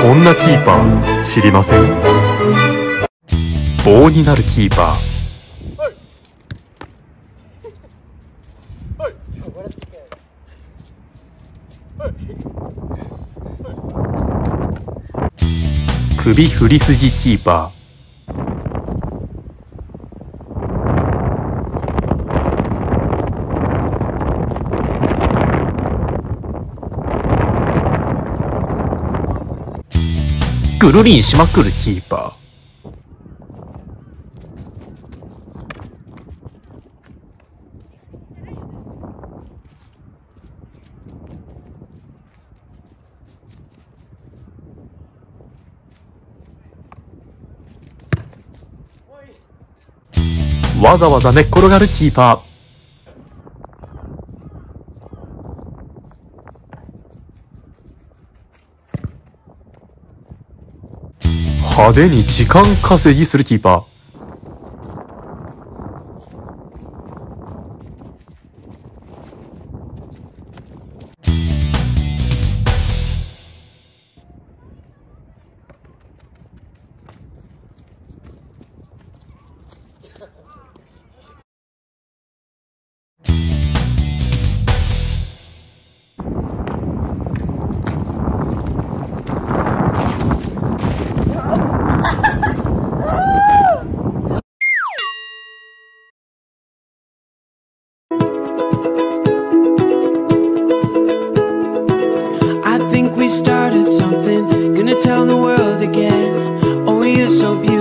こんなキーパー知りません？棒になるキーパー。首振りすぎキーパー。ぐるりんしまくるキーパー。わざわざ寝っ転がるキーパー。派手に時間稼ぎするキーパー。 We started something, gonna tell the world again. Oh, you're so beautiful.